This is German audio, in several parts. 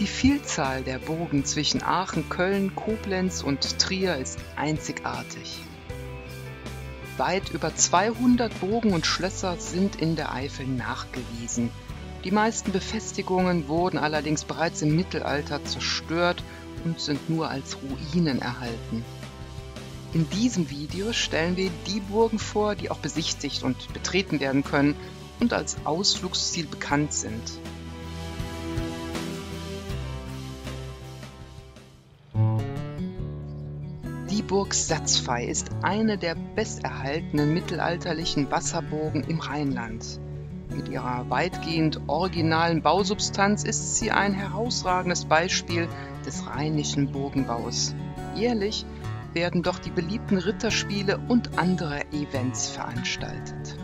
Die Vielzahl der Burgen zwischen Aachen, Köln, Koblenz und Trier ist einzigartig. Weit über 200 Burgen und Schlösser sind in der Eifel nachgewiesen. Die meisten Befestigungen wurden allerdings bereits im Mittelalter zerstört und sind nur als Ruinen erhalten. In diesem Video stellen wir die Burgen vor, die auch besichtigt und betreten werden können und als Ausflugsziel bekannt sind. Die Burg Satzfey ist eine der besterhaltenen mittelalterlichen Wasserburgen im Rheinland. Mit ihrer weitgehend originalen Bausubstanz ist sie ein herausragendes Beispiel des rheinischen Burgenbaus. Jährlich werden dort die beliebten Ritterspiele und andere Events veranstaltet.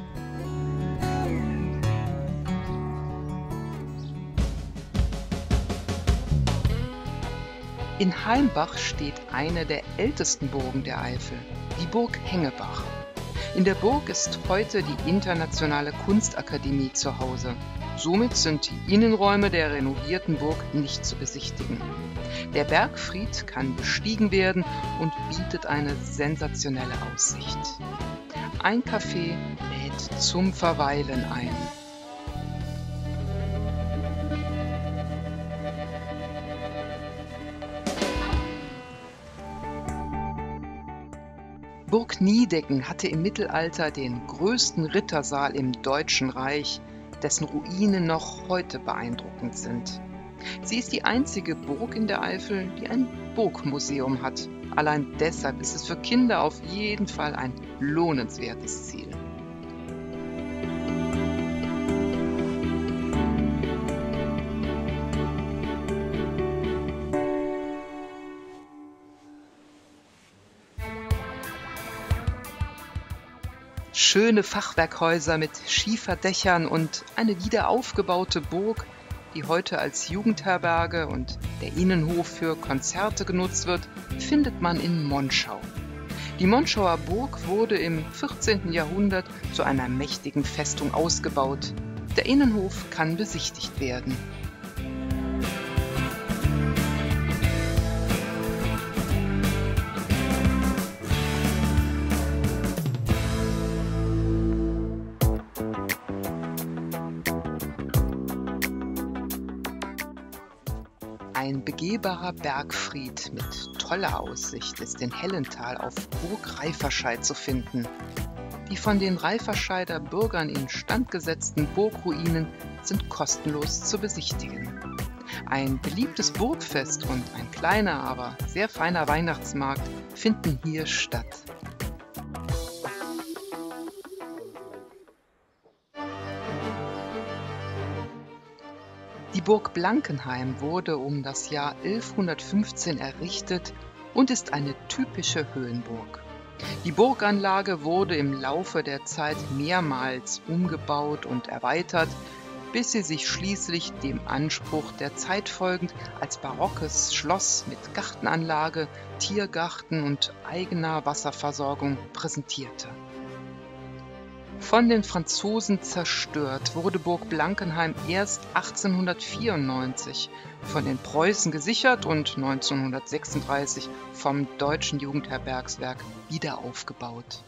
In Heimbach steht eine der ältesten Burgen der Eifel, die Burg Hengebach. In der Burg ist heute die Internationale Kunstakademie zu Hause. Somit sind die Innenräume der renovierten Burg nicht zu besichtigen. Der Bergfried kann bestiegen werden und bietet eine sensationelle Aussicht. Ein Café lädt zum Verweilen ein. Burg Niedecken hatte im Mittelalter den größten Rittersaal im Deutschen Reich, dessen Ruinen noch heute beeindruckend sind. Sie ist die einzige Burg in der Eifel, die ein Burgmuseum hat. Allein deshalb ist es für Kinder auf jeden Fall ein lohnenswertes Ziel. Schöne Fachwerkhäuser mit Schieferdächern und eine wieder aufgebaute Burg, die heute als Jugendherberge und der Innenhof für Konzerte genutzt wird, findet man in Monschau. Die Monschauer Burg wurde im 14. Jahrhundert zu einer mächtigen Festung ausgebaut. Der Innenhof kann besichtigt werden. Ein begehbarer Bergfried mit toller Aussicht ist in Hellental auf Burg Reiferscheid zu finden. Die von den Reiferscheider Bürgern instand gesetzten Burgruinen sind kostenlos zu besichtigen. Ein beliebtes Burgfest und ein kleiner, aber sehr feiner Weihnachtsmarkt finden hier statt. Die Burg Blankenheim wurde um das Jahr 1115 errichtet und ist eine typische Höhenburg. Die Burganlage wurde im Laufe der Zeit mehrmals umgebaut und erweitert, bis sie sich schließlich dem Anspruch der Zeit folgend als barockes Schloss mit Gartenanlage, Tiergarten und eigener Wasserversorgung präsentierte. Von den Franzosen zerstört wurde Burg Blankenheim erst 1894, von den Preußen gesichert und 1936 vom Deutschen Jugendherbergswerk wieder aufgebaut.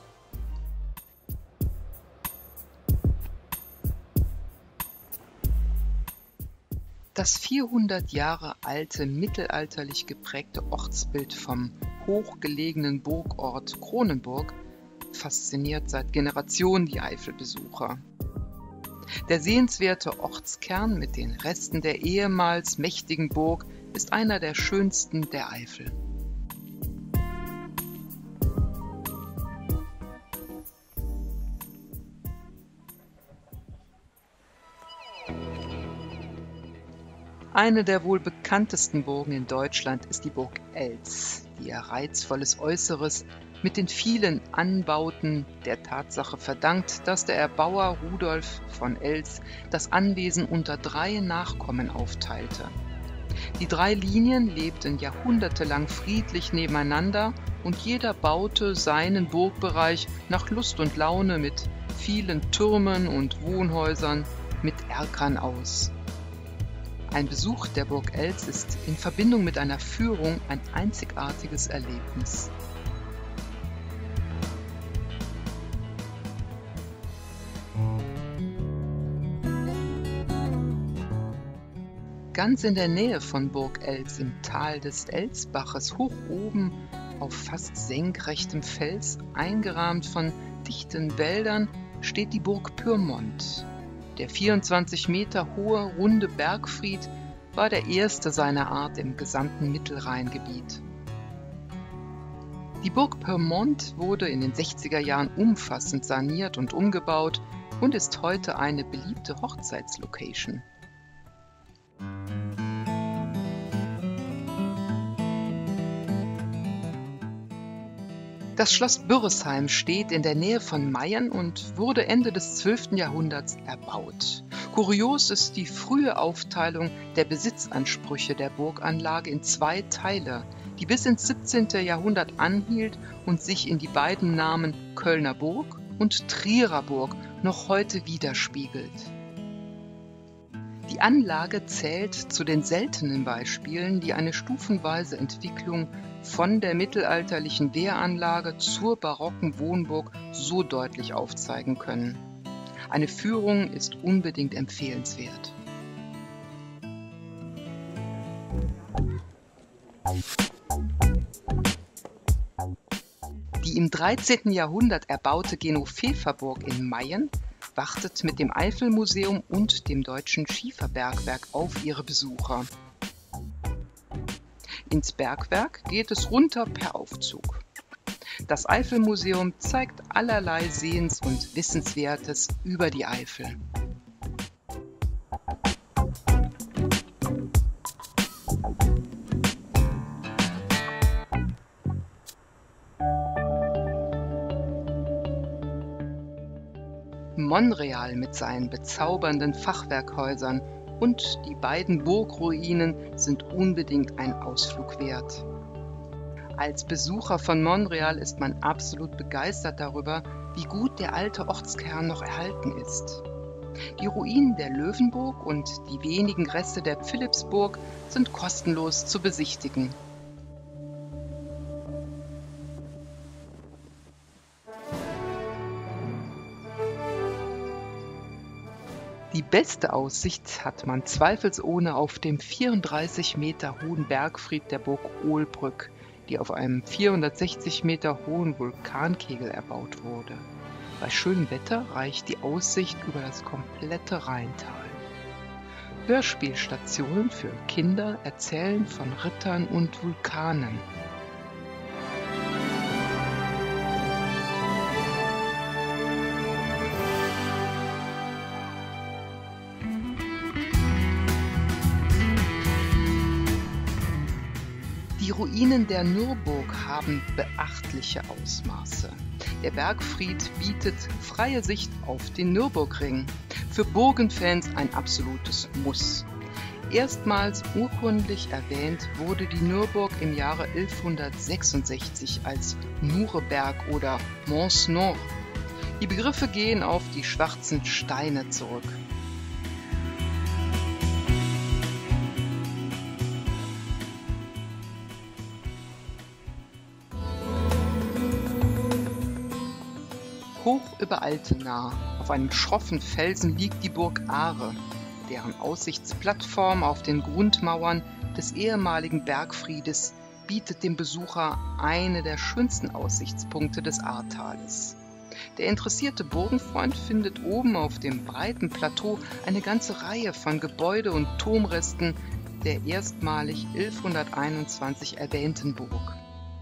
Das 400 Jahre alte mittelalterlich geprägte Ortsbild vom hochgelegenen Burgort Kronenburg fasziniert seit Generationen die Eifelbesucher. Der sehenswerte Ortskern mit den Resten der ehemals mächtigen Burg ist einer der schönsten der Eifel. Eine der wohl bekanntesten Burgen in Deutschland ist die Burg Eltz, die ihr reizvolles Äußeres mit den vielen Anbauten der Tatsache verdankt, dass der Erbauer Rudolf von Eltz das Anwesen unter 3 Nachkommen aufteilte. Die 3 Linien lebten jahrhundertelang friedlich nebeneinander und jeder baute seinen Burgbereich nach Lust und Laune mit vielen Türmen und Wohnhäusern mit Erkern aus. Ein Besuch der Burg Eltz ist in Verbindung mit einer Führung ein einzigartiges Erlebnis. Ganz in der Nähe von Burg Eltz im Tal des Elzbaches, hoch oben auf fast senkrechtem Fels, eingerahmt von dichten Wäldern, steht die Burg Pyrmont. Der 24 Meter hohe, runde Bergfried war der erste seiner Art im gesamten Mittelrheingebiet. Die Burg Pyrmont wurde in den 60er Jahren umfassend saniert und umgebaut und ist heute eine beliebte Hochzeitslocation. Das Schloss Büresheim steht in der Nähe von Mayen und wurde Ende des 12. Jahrhunderts erbaut. Kurios ist die frühe Aufteilung der Besitzansprüche der Burganlage in zwei Teile, die bis ins 17. Jahrhundert anhielt und sich in die beiden Namen Kölner Burg und Trierer Burg noch heute widerspiegelt. Die Anlage zählt zu den seltenen Beispielen, die eine stufenweise Entwicklung von der mittelalterlichen Wehranlage zur barocken Wohnburg so deutlich aufzeigen können. Eine Führung ist unbedingt empfehlenswert. Die im 13. Jahrhundert erbaute Genoveferburg in Mayen wartet mit dem Eifelmuseum und dem Deutschen Schieferbergwerk auf ihre Besucher. Ins Bergwerk geht es runter per Aufzug. Das Eifelmuseum zeigt allerlei Sehens- und Wissenswertes über die Eifel. Monreal mit seinen bezaubernden Fachwerkhäusern und die beiden Burgruinen sind unbedingt ein Ausflug wert. Als Besucher von Monreal ist man absolut begeistert darüber, wie gut der alte Ortskern noch erhalten ist. Die Ruinen der Löwenburg und die wenigen Reste der Philippsburg sind kostenlos zu besichtigen. Die beste Aussicht hat man zweifelsohne auf dem 34 Meter hohen Bergfried der Burg Ohlbrück, die auf einem 460 Meter hohen Vulkankegel erbaut wurde. Bei schönem Wetter reicht die Aussicht über das komplette Rheintal. Hörspielstationen für Kinder erzählen von Rittern und Vulkanen. Die Ruinen der Nürburg haben beachtliche Ausmaße. Der Bergfried bietet freie Sicht auf den Nürburgring. Für Burgenfans ein absolutes Muss. Erstmals urkundlich erwähnt wurde die Nürburg im Jahre 1166 als Nureberg oder Mons Nord. Die Begriffe gehen auf die schwarzen Steine zurück. Hoch über Altena, auf einem schroffen Felsen, liegt die Burg Aare, deren Aussichtsplattform auf den Grundmauern des ehemaligen Bergfriedes bietet dem Besucher eine der schönsten Aussichtspunkte des Ahrtales. Der interessierte Burgenfreund findet oben auf dem breiten Plateau eine ganze Reihe von Gebäude- und Turmresten der erstmalig 1121 erwähnten Burg.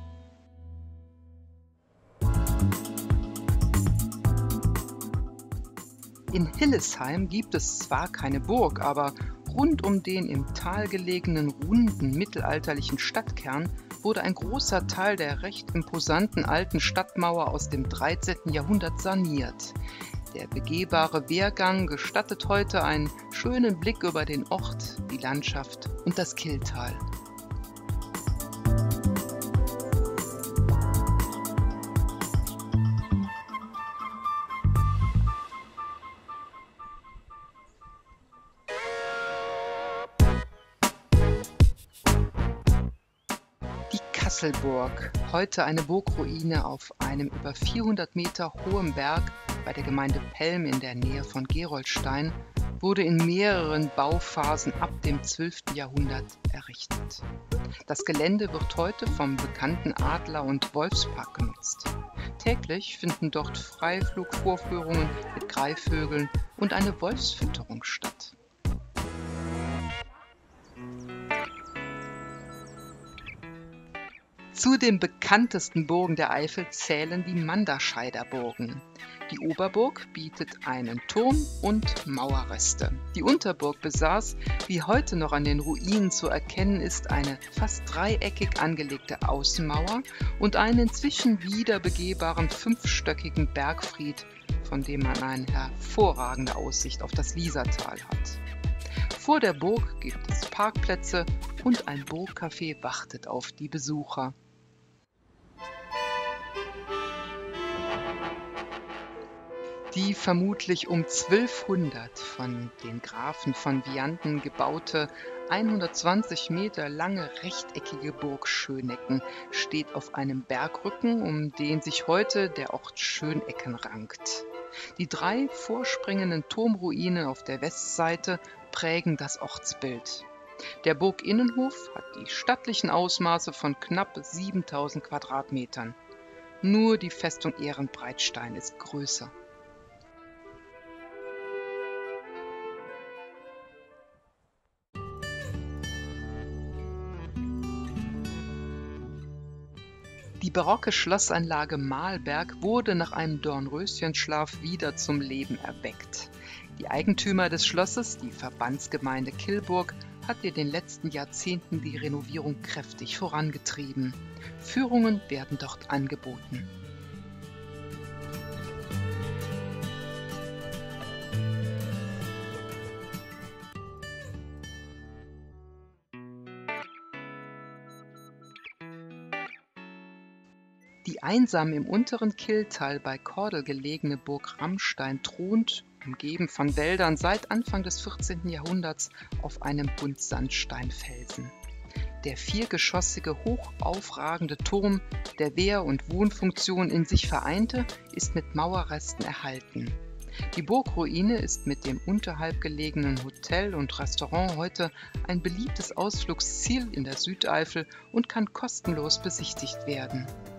In Hillesheim gibt es zwar keine Burg, aber rund um den im Tal gelegenen runden mittelalterlichen Stadtkern wurde ein großer Teil der recht imposanten alten Stadtmauer aus dem 13. Jahrhundert saniert. Der begehbare Wehrgang gestattet heute einen schönen Blick über den Ort, die Landschaft und das Kylltal. Hasselburg, heute eine Burgruine auf einem über 400 Meter hohen Berg bei der Gemeinde Pelm in der Nähe von Gerolstein, wurde in mehreren Bauphasen ab dem 12. Jahrhundert errichtet. Das Gelände wird heute vom bekannten Adler- und Wolfspark genutzt. Täglich finden dort Freiflugvorführungen mit Greifvögeln und eine Wolfsfütterung statt. Zu den bekanntesten Burgen der Eifel zählen die Manderscheider Burgen. Die Oberburg bietet einen Turm und Mauerreste. Die Unterburg besaß, wie heute noch an den Ruinen zu erkennen ist, eine fast dreieckig angelegte Außenmauer und einen inzwischen wieder begehbaren fünfstöckigen Bergfried, von dem man eine hervorragende Aussicht auf das Liesertal hat. Vor der Burg gibt es Parkplätze und ein Burgcafé wartet auf die Besucher. Die vermutlich um 1200 von den Grafen von Vianden gebaute, 120 Meter lange rechteckige Burg Schönecken steht auf einem Bergrücken, um den sich heute der Ort Schönecken rankt. Die 3 vorspringenden Turmruinen auf der Westseite prägen das Ortsbild. Der Burginnenhof hat die stattlichen Ausmaße von knapp 7000 Quadratmetern. Nur die Festung Ehrenbreitstein ist größer. Die barocke Schlossanlage Mahlberg wurde nach einem Dornröschenschlaf wieder zum Leben erweckt. Die Eigentümer des Schlosses, die Verbandsgemeinde Kyllburg, hat in den letzten Jahrzehnten die Renovierung kräftig vorangetrieben. Führungen werden dort angeboten. Die einsam im unteren Kylltal bei Kordel gelegene Burg Rammstein thront, umgeben von Wäldern, seit Anfang des 14. Jahrhunderts auf einem Buntsandsteinfelsen. Der viergeschossige, hoch aufragende Turm, der Wehr- und Wohnfunktion in sich vereinte, ist mit Mauerresten erhalten. Die Burgruine ist mit dem unterhalb gelegenen Hotel und Restaurant heute ein beliebtes Ausflugsziel in der Südeifel und kann kostenlos besichtigt werden.